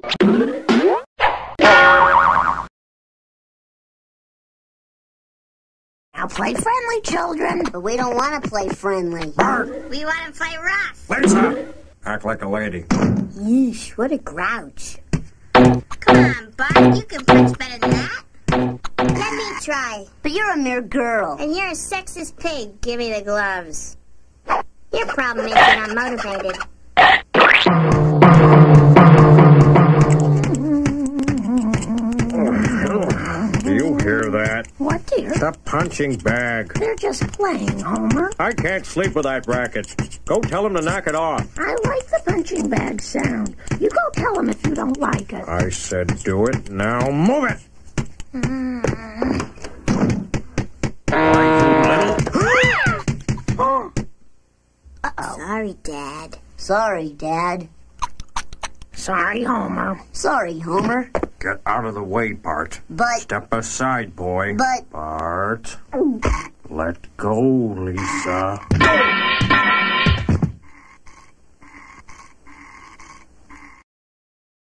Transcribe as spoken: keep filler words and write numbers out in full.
Now play friendly, children. But we don't want to play friendly. Bart! We want to play rough. Lisa! Act like a lady. Yeesh, what a grouch. Come on, Bart, you can punch better than that. Let me try. But you're a mere girl. And you're a sexist pig. Give me the gloves. Your problem is that I'm motivated. Do you hear that? What, dear? The punching bag. They're just playing, Homer. I can't sleep with that racket. Go tell him to knock it off. I like the punching bag sound. You go tell him if you don't like it. I said do it. Now move it. Uh-oh. Sorry, Dad. Sorry, Dad. Sorry, Homer. Sorry, Homer. Get out of the way, Bart. But... Step aside, boy. But... Bart. Let go, Lisa.